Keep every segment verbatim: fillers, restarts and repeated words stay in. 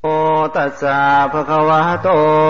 ตัสสะภะคะวะโต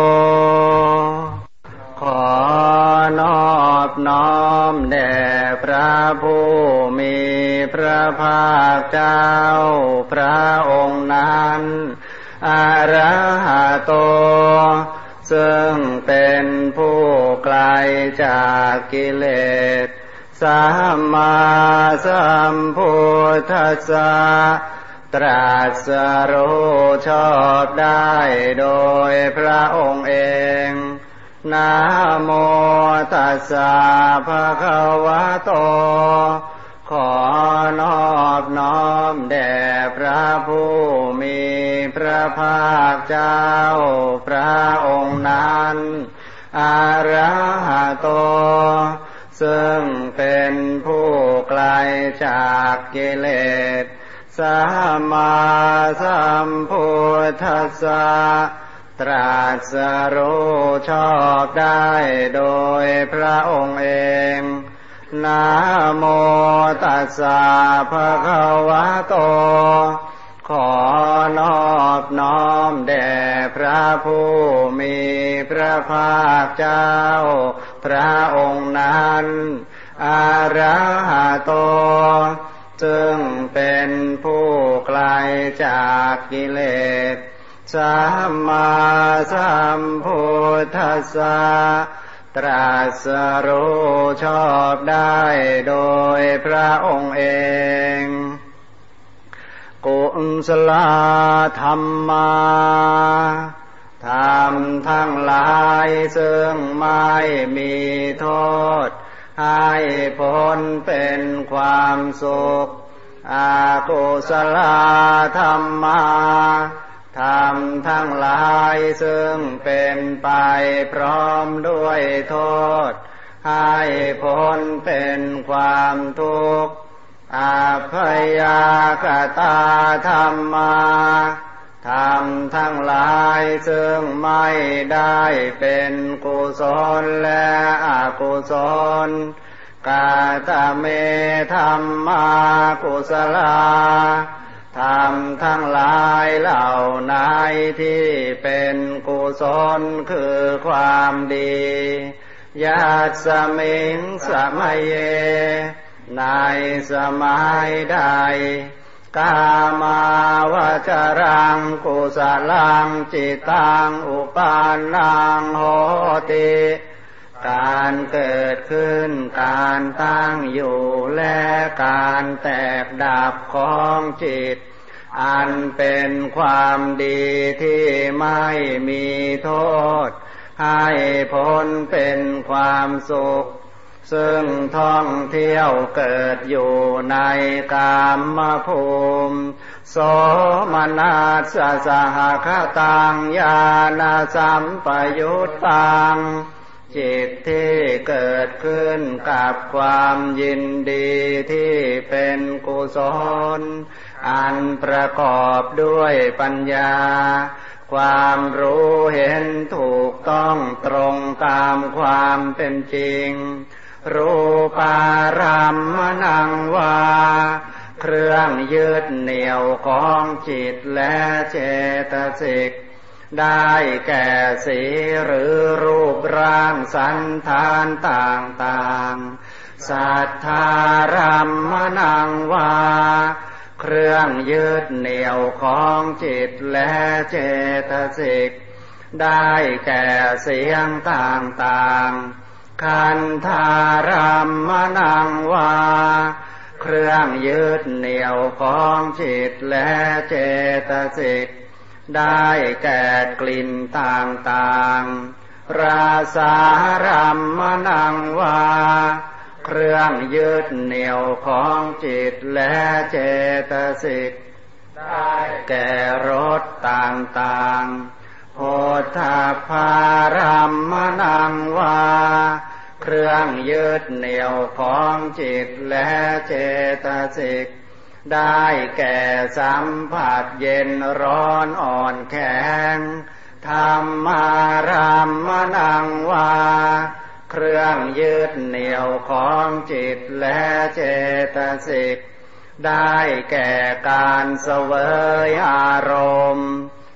ขอนอบน้อมแด่พระผู้มีพระภาคเจ้าพระองค์นั้นอรหันโตซึ่งเป็นผู้ไกลจากกิเลสสัมมาสัมพุทธัสสะตรัสรู้ชอบได้โดยพระองค์เองนะโมตัสสะภะคะวะโตขอนอบน้อมแด่พระผู้มีพระภาคเจ้าพระองค์นั้นอรหันโตซึ่งเป็นผู้ไกลจากกิเลสสัมมาสัมพุทธัสสะตรัสรู้ชอบได้โดยพระองค์เองนะโมตัสสะภะคะวะโตขอนอบน้อมแด่พระผู้มีพระภาคเจ้าพระองค์นั้นอรหันโตซึ่งเป็นผู้ไกลจากกิเลสสัมมาสัมพุทธัสสะตรัสรู้ชอบได้โดยพระองค์เองกุศลธรรมาธรรมทั้งหลายซึ่งไม่มีโทษให้ผลเป็นความสุขอกุศลธรรมาธรรมทั้งหลายซึ่งเป็นไปพร้อมด้วยโทษให้ผลเป็นความทุกข์อภัยยกตาธรรมาธรรมทั้งหลายซึ่งไม่ได้เป็นกุศลและอกุศลกาตเมธัมมากุศลาธรรมทั้งหลายเหล่านั้นที่เป็นกุศลคือความดียัสสมิงสมัยเยในสมัยใดกามาวจรังกุศลังจิตตังอุปานังโหติการเกิดขึ้นการตั้งอยู่และการแตกดับของจิตอันเป็นความดีที่ไม่มีโทษให้พ้นเป็นความสุขซึ่งท่องเที่ยวเกิดอยู่ในกามภูมิโสมนัสสะสหคตังญาณสัมปยุตตังจิตที่เกิดขึ้นกับความยินดีที่เป็นกุศลอันประกอบด้วยปัญญาความรู้เห็นถูกต้องตรงตามความเป็นจริงรูปารามมนังวาเครื่องยึดเหนี่ยวของจิตและเจตสิกได้แก่สีหรือรูปร่างสันฐานต่างๆสัทธารามมนังวาเครื่องยึดเหนี่ยวของจิตและเจตสิกได้แก่เสียงต่างๆคันธารามมนังวาเครื่องยึดเหนี่ยวของจิตและเจตสิกได้แก่กลิ่นต่างๆราสารามมนังวาเครื่องยึดเหนี่ยวของจิตและเจตสิกได้แก่รสต่างๆโผฏฐัพพารามมนังวาเครื่องยึดเหนี่ยวของจิตและเจตสิกได้แก่สัมผัสเย็นร้อนอ่อนแข็งธรรมารามมนังวาเครื่องยึดเหนี่ยวของจิตและเจตสิกได้แก่การเสวยอารมณ์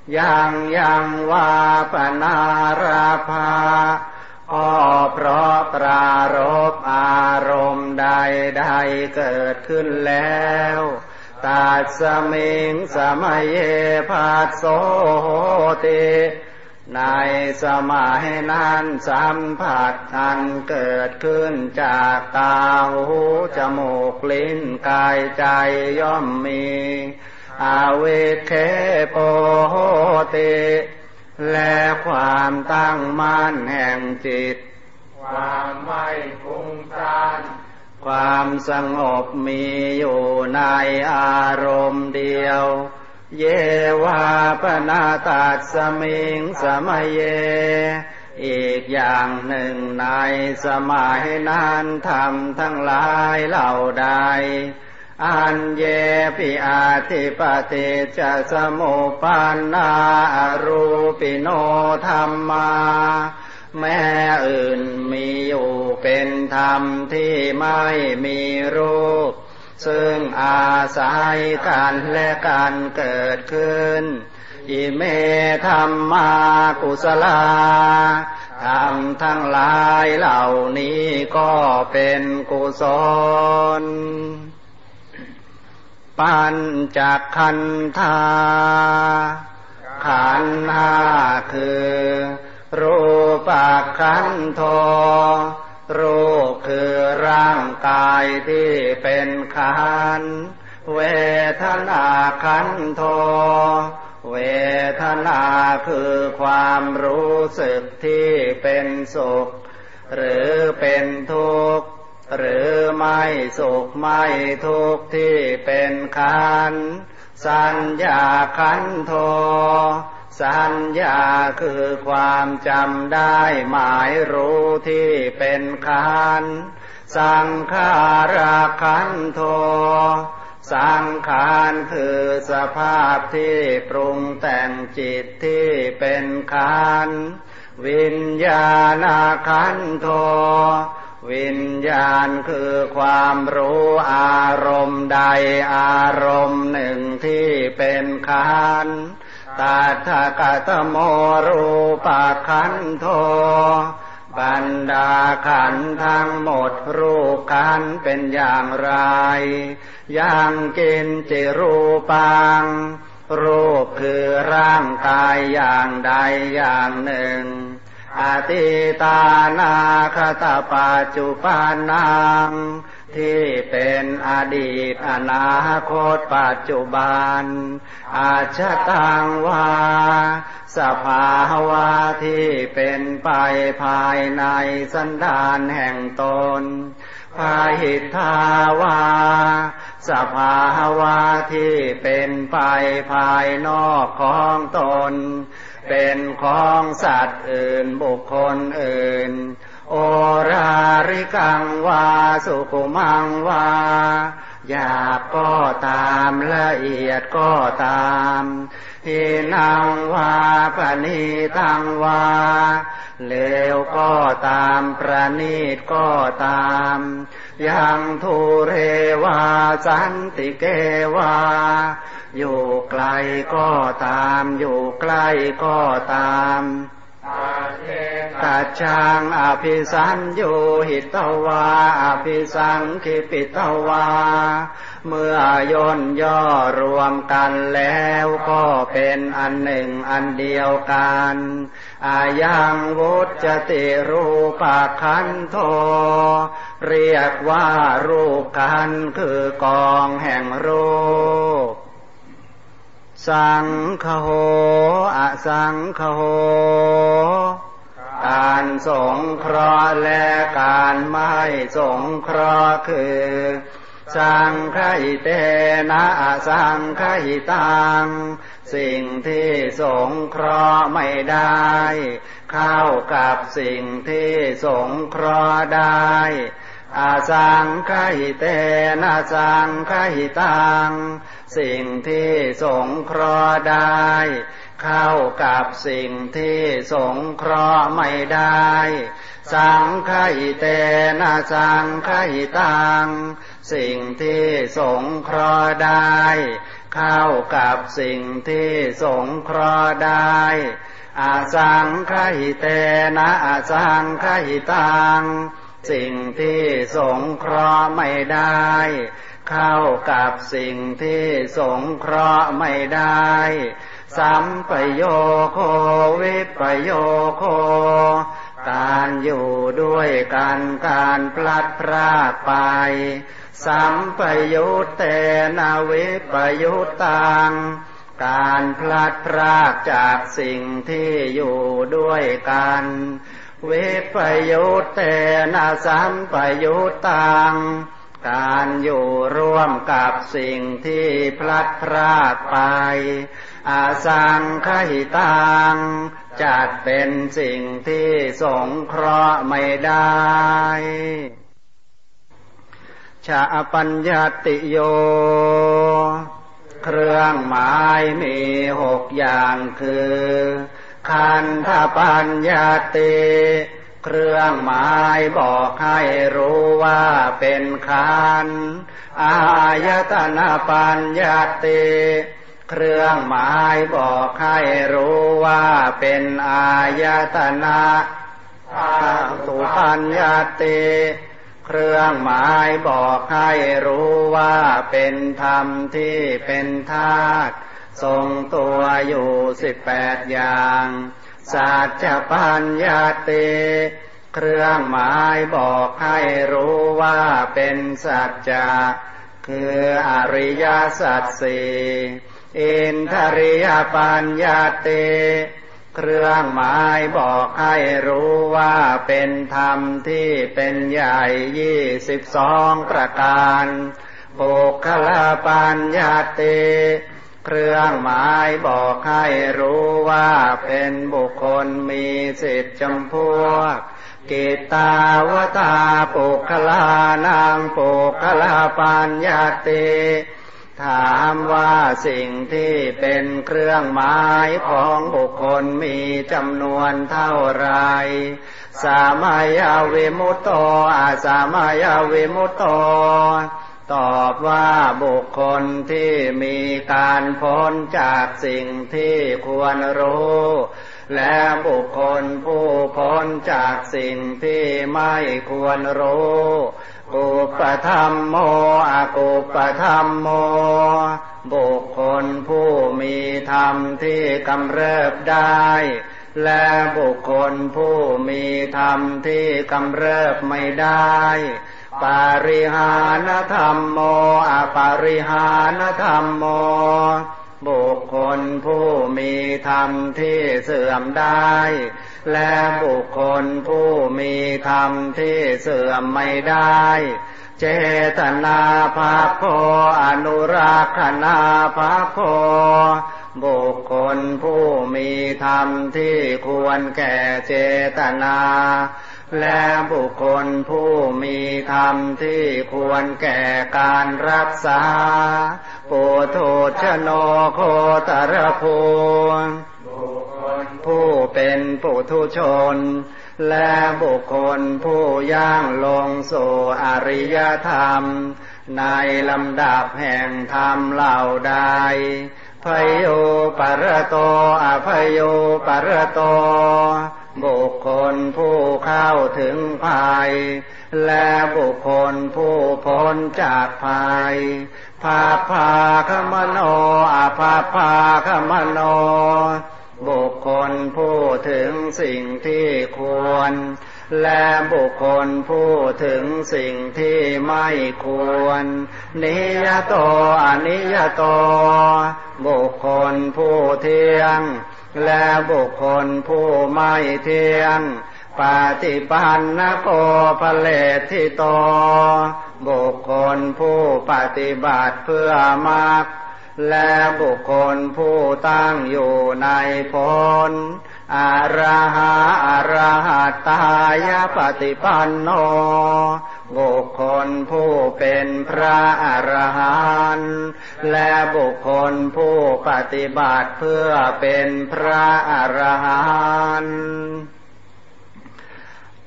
ยังยังวาปนาราภาอ้อเพราะปรารภอารมณ์ใดใดเกิดขึ้นแล้วตัสสมิงสมัยเยภัสโสติ ในสมัยนั้นสัมผัสอันเกิดขึ้นจากตาหูจมูกลิ้นกายใจย่อมมีอาวิเคโปโหติและความตั้งมั่นแห่งจิตความไม่ฟุ้งซ่านความสงบมีอยู่ในอารมณ์เดียวเยวาปนาตัสสมิงสมัยเยอีกอย่างหนึ่งในสมัยนั้นธรรมทั้งหลายเหล่าใดอันเยปิอาทิปติจะสมุปปนนาอรูปิโนธรรมาแม้อื่นมีอยู่เป็นธรรมที่ไม่มีรูปซึ่งอาศัยกันและการเกิดขึ้นอิเมธัมมากุศลาธรรมทั้งหลายเหล่านี้ก็เป็นกุศลปัญจขันธาขันธ์ห้าคือรูปขันโธรูปคือร่างกายที่เป็นขันธ์เวทนาขันโธเวทนาคือความรู้สึกที่เป็นสุขหรือเป็นทุกข์หรือไม่สุขไม่ทุกข์ที่เป็นขันธ์สัญญาขันโธสัญญาคือความจำได้หมายรู้ที่เป็นขันธ์สังขารขันโธสังขารคือสภาพที่ปรุงแต่งจิตที่เป็นขันธ์วิญญาณขันโธวิญญาณคือความรู้อารมณ์ใดอารมณ์หนึ่งที่เป็นขันธ์ตัทธกตโมรูปขันโธบรรดาขันธ์ทั้งหมดรูปขันธ์เป็นอย่างไรยังกินจิรูปังรูปคือร่างกายอย่างใดอย่างหนึ่งอติตานาคตปัจจุบันนังที่เป็นอดีตอนาคตปัจจุบันอาชตังวาสภาวะที่เป็นไปภายในสันดานแห่งตนพาหิทธาวาสภาวะที่เป็นไปภายนอกของตนเป็นของสัตว์อื่นบุคคลอื่นโอราริกังวาสุขุมังวาหยาบก็ตามละเอียดก็ตามหินังวาปณีตังวาเลวก็ตามประณีตก็ตามยังทุเรวาสันติเกวาอยู่ไกลก็ตามอยู่ใกล้ก็ตามตัจฉังอภิสัญโยหิตวาอภิสังคิปิตวาเมื่อย่นย่อรวมกันแล้วก็เป็นอันหนึ่งอันเดียวกันอายังวุจติรูปขันโธเรียกว่ารูปขันธ์คือกองแห่งรูปสังคโหอสังคโหการสงเคราะห์และการไม่สงเคราะห์คือสังคหิเตนะอสังคหิตังสิ่งที่สงเคราะห์ไม่ได้เข้ากับสิ่งที่สงเคราะห์ได้อาสังคหิเตนะสังคหิตังสิ่งที่สงเคราะห์ได้เข้ากับสิ่งที่สงเคราะห์ไม่ได้สังคหิเตนะสังคหิตังสิ่งที่สงเคราะห์ได้เข้ากับสิ่งที่สงเคราะห์ได้อาสังคหิเตนะอาสังคหิตังสิ่งที่สงเคราะห์ไม่ได้เข้ากับสิ่งที่สงเคราะห์ไม่ได้สัมปโยโควิปโยโคการอยู่ด้วยกันการพลัดพรากไปสัมปยุตเตนะวิปยุตตังการพลัดพรากจากสิ่งที่อยู่ด้วยกันวิปยุตเตนะสัมปยุตตังการอยู่ร่วมกับสิ่งที่พลัดพรากไปอาสังคหิตังจัดเป็นสิ่งที่สงเคราะห์ไม่ได้ชาปัญญติโยเครื่องหมายมีหกอย่างคือขันธปัญญติเครื่องหมายบอกให้รู้ว่าเป็นขันธ์อายตนะปัญญติเครื่องหมายบอกให้รู้ว่าเป็นอายตนะสุปัญญติเครื่องหมายบอกให้รู้ว่าเป็นธรรมที่เป็นธาตุทรงตัวอยู่สิบแปดอย่างสัจจปัญญติเครื่องหมายบอกให้รู้ว่าเป็นสัจจะคืออริยสัจสี่อินทริยปัญญติเครื่องหมายบอกให้รู้ว่าเป็นธรรมที่เป็นใหญ่ยี่สิบสองประการปุคคลปัญญติเครื่องหมายบอกให้รู้ว่าเป็นบุคคลมีสิทธิจำพวกกิตตาวตาปุคคลานังปุคคลปัญญติถามว่าสิ่งที่เป็นเครื่องหมายของบุคคลมีจำนวนเท่าไรสามัยวิมุตโตอาสามัยวิมุตโตตอบว่าบุคคลที่มีการพ้นจากสิ่งที่ควรรู้และบุคคลผู้พ้นจากสิ่งที่ไม่ควรรู้กุปธัมโมอกุปธัมโมบุคคลผู้มีธรรมที่กำเริบได้และบุคคลผู้มีธรรมที่กำเริบไม่ได้ปาริหานธรรมโมอปาริหานธรรมโมบุคคลผู้มีธรรมที่เสื่อมได้และบุคคลผู้มีธรรมที่เสื่อมไม่ได้เจตนาภาโภอนุราคนาภาโภบุคคลผู้มีธรรมที่ควรแก่เจตนาและบุคคลผู้มีธรรมที่ควรแก่การรักษาปุถุชโนโคตรภูบุคคลผู้เป็นปุถุชนและบุคคลผู้ย่างลงสู่อริยธรรมในลำดับแห่งธรรมเหล่าใดพโยปรโตอภโยปรโตบุคคลผู้เข้าถึงภัยและบุคคลผู้พ้นจากภัยภาภาคมโนอภาภาคมโนบุคคลผู้ถึงสิ่งที่ควรและบุคคลผู้ถึงสิ่งที่ไม่ควรนิยโตอนิยโตบุคคลผู้เที่ยงและบุคคลผู้ไม่เที่ยงปฏิปันนโกภเลทิโตบุคคลผู้ปฏิบัติเพื่อมรรคและบุคคลผู้ตั้งอยู่ในผลอรหะอรหัตตายปฏิปันโนบุคคลผู้เป็นพระอรหันต์และบุคคลผู้ปฏิบัติเพื่อเป็นพระอรหันต์ป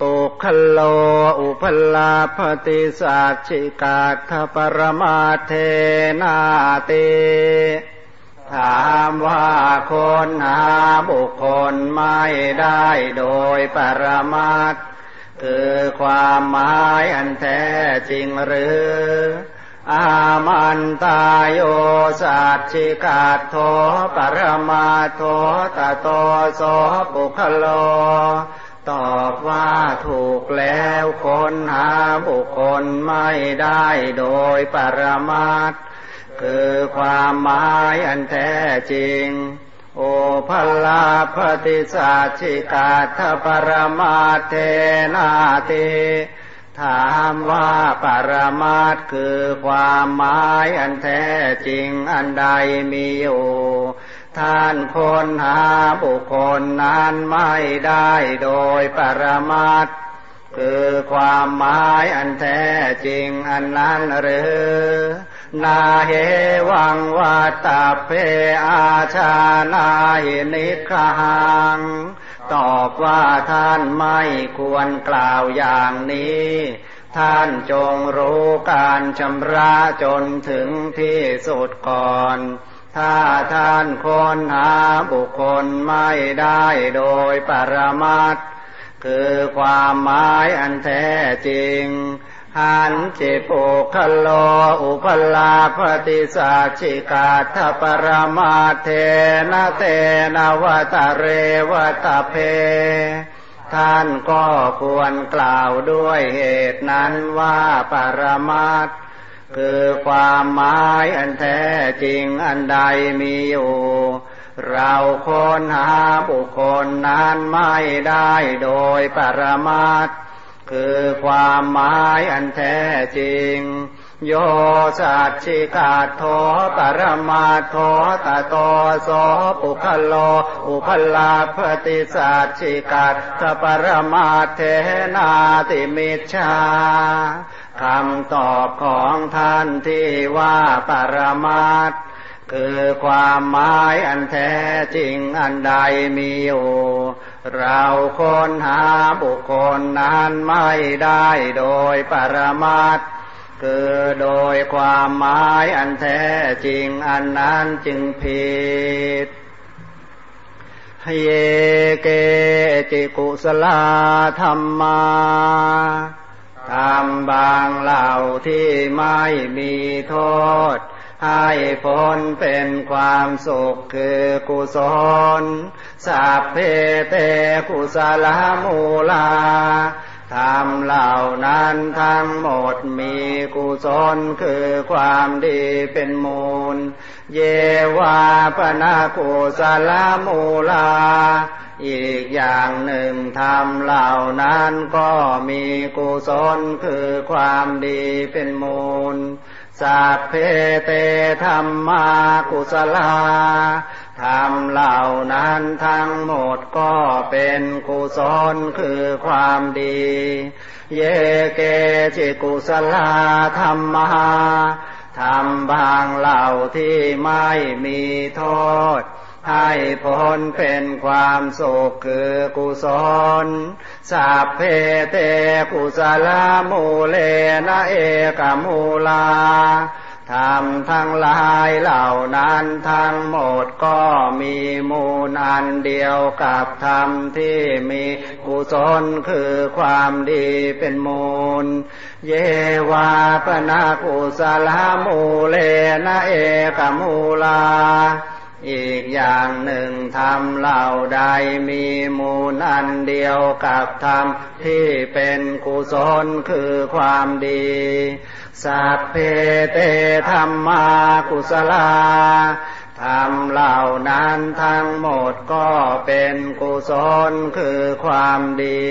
ปุคคโลอุปลาภติสัจฉิกาทปรมาเทนาติถามว่าคนหาบุคคลไม่ได้โดยปรมัตถ์คือความหมายอันแท้จริงหรืออามันตายโยสัจฉิกาโทปรมาโทตโตโสปุคคโลตอบว่าถูกแล้วคนหาบุคคลไม่ได้โดยปรมัตถ์คือความหมายอันแท้จริงโอภลาภติสัจฉิกาทปรมาเทนาติถามว่าปรมัตถ์คือความหมายอันแท้จริงอันใดมีอยู่ท่านคนหาบุคคลนั้นไม่ได้โดยปรมัตถ์คือความหมายอันแท้จริงอันนั้นหรือนาเหวังวัตตเพอาชานาหินิคหังตอบว่าท่านไม่ควรกล่าวอย่างนี้ท่านจงรู้การชำระจนถึงที่สุดก่อนถ้าท่านค้นหาบุคคลไม่ได้โดยปรมัตถ์คือความหมายอันแท้จริงหันจิปุคคโลอุปลาภติสัจฉิกาทปรมาเทนะเตนะวะตะเรวะตะเพท่านก็ควรกล่าวด้วยเหตุนั้นว่าปรมัตถ์คือความหมายอันแท้จริงอันใดมีอยู่เราค้นหาบุคคลนั้นไม่ได้โดยปรมัตถ์คือความหมายอันแท้จริงโยสัจฉิกาโทปรมาโทตโตโสปุคคโลอุปลาภติสัจฉิกาทปรมาเทนาติมิจฉาคำตอบของท่านที่ว่าปรมัตถ์คือความหมายอันแท้จริงอันใดมีอยู่เราค้นหาบุคคลนั้นไม่ได้โดยปรมัตถ์คือโดยความหมายอันแท้จริงอันนั้นจึงผิดเยเกจิกุสลาธัมมาธรรมบางเหล่าที่ไม่มีโทษให้ผลเป็นความสุขคือกุศลสัพเพเตกุสลมูลาธรรมเหล่านั้นทั้งหมดมีกุศลคือความดีเป็นมูลเยวาปนากุสลมูลาอีกอย่างหนึ่งธรรมเหล่านั้นก็มีกุศลคือความดีเป็นมูลสัพเพเตธัมมากุศลาธรรมเหล่านั้นทั้งหมดก็เป็นกุศลคือความดีเยเกจิกุศลาธัมมาธรรมบางเหล่าที่ไม่มีโทษให้ผลเป็นความสุขคือกุศลสัพเพเตกุศลมูเลนะเอกมูลาธรรมทั้งหลายเหล่านั้นทั้งหมดก็มีมูลอันเดียวกับธรรมที่มีกุศลคือความดีเป็นมูลเยวาปนากุศลมูเลนะเอกมูลาอีกอย่างหนึ่งธรรมเหล่าใดมีมูลอันเดียวกับธรรมที่เป็นกุศลคือความดีสัพเพเตธัมมากุศลาธรรมเหล่านั้นทั้งหมดก็เป็นกุศลคือความดี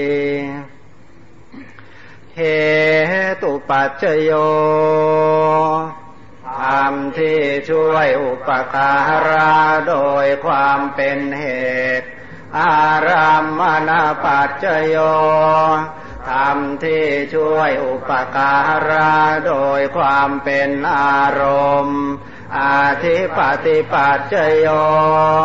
เหตุปัจจโยธรรมที่ช่วยอุปการะโดยความเป็นเหตุอารัมมณปัจจโยธรรมที่ช่วยอุปการะโดยความเป็นอารมณ์อาทิปติปัจจโย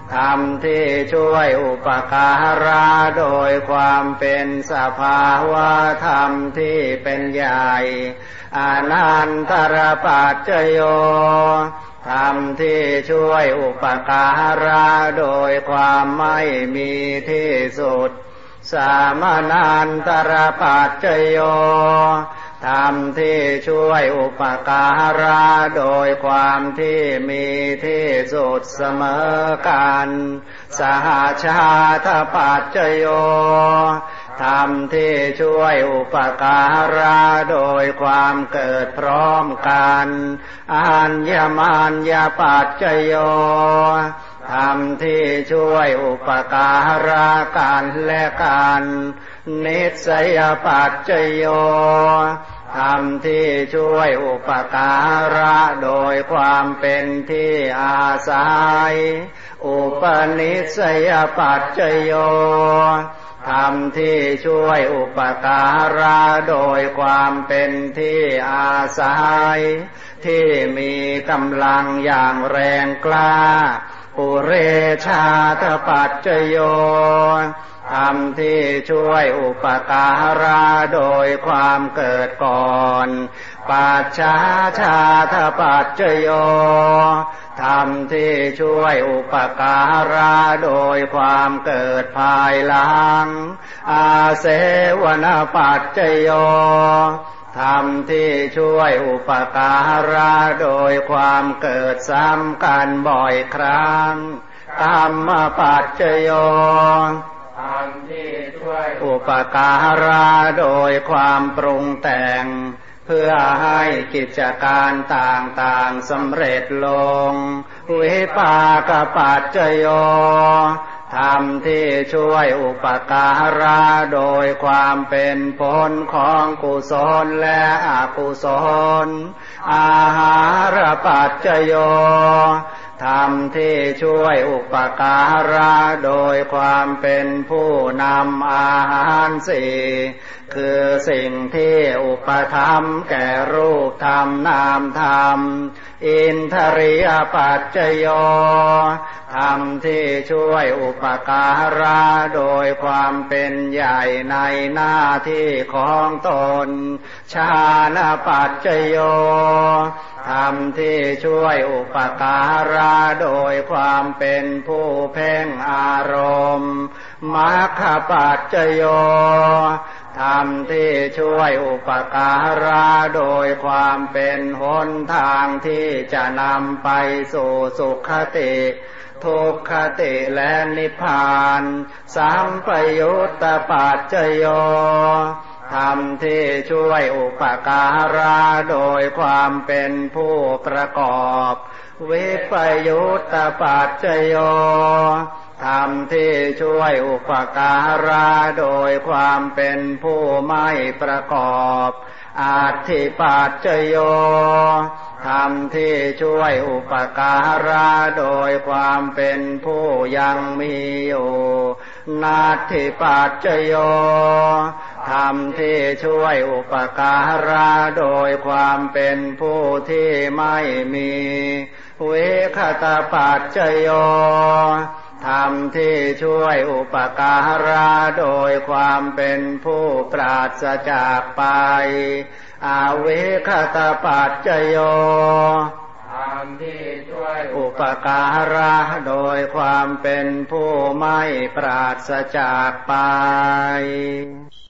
ธรรมที่ช่วยอุปการะโดยความเป็นสภาวะธรรมที่เป็นใหญ่อนันตรปัจจโยธรรมที่ช่วยอุปการะโดยความไม่มีที่สุดสามานันตรปัจจโยธรรมที่ช่วยอุปการะโดยความที่มีที่สุดเสมอกันสหชาตปัจจโยธรรมที่ช่วยอุปการะโดยความเกิดพร้อมกันอัญญมัญญปัจจโยธรรมที่ช่วยอุปการะกันและกันนิสยปัจจโยธรรมที่ช่วยอุปการะโดยความเป็นที่อาศัยอุปนิสัยปัจจโยธรรมที่ช่วยอุปการะโดยความเป็นที่อาศัยที่มีกำลังอย่างแรงกล้าปุเรชาตปัจจโยธรรมที่ช่วยอุปการะโดยความเกิดก่อนปัจฉาชาตปัจจโยธรรมที่ช่วยอุปการะโดยความเกิดภายหลังอาเสวนปัจจโยธรรมที่ช่วยอุปการะโดยความเกิดซ้ำกันบ่อยครั้งกรรมปัจจโยธรรมที่ช่วยอุปการะโดยความปรุงแต่งเพื่อให้กิจการต่างๆสำเร็จลงวิปากปัจจโยธรรมที่ช่วยอุปการะโดยความเป็นผลของกุศลและอกุศลอาหารปัจจโยธรรมที่ช่วยอุปการะโดยความเป็นผู้นำอาหารสี่คือสิ่งที่อุปถัมภ์แก่รูปธรรมนามธรรมอินทริยปัจจโยธรรมที่ช่วยอุปการะโดยความเป็นใหญ่ในหน้าที่ของตนฌานปัจจโยธรรมที่ช่วยอุปการะโดยความเป็นผู้เพ่งอารมณ์มรรคปัจจโยธรรมที่ช่วยอุปการะโดยความเป็นหนทางที่จะนำไปสู่สุขติทุกขติและนิพพานสัมปยุตตปัจจโยธรรมที่ช่วยอุปการะโดยความเป็นผู้ประกอบวิปยุตตปัจจโยธรรมที่ช่วยอุปการะโดยความเป็นผู้ไม่ประกอบอัตถิปัจจโยธรรมที่ช่วยอุปการะโดยความเป็นผู้ยังมีอยู่นัตถิปัจจโยธรรมที่ช่วยอุปการะโดยความเป็นผู้ที่ไม่มีวิคตปัจจโยธรรมที่ช่วยอุปการะโดยความเป็นผู้ปราศจากไปอวิคตปัจจโยธรรมที่ช่วยอุปการะโดยความเป็นผู้ไม่ปราศจากไป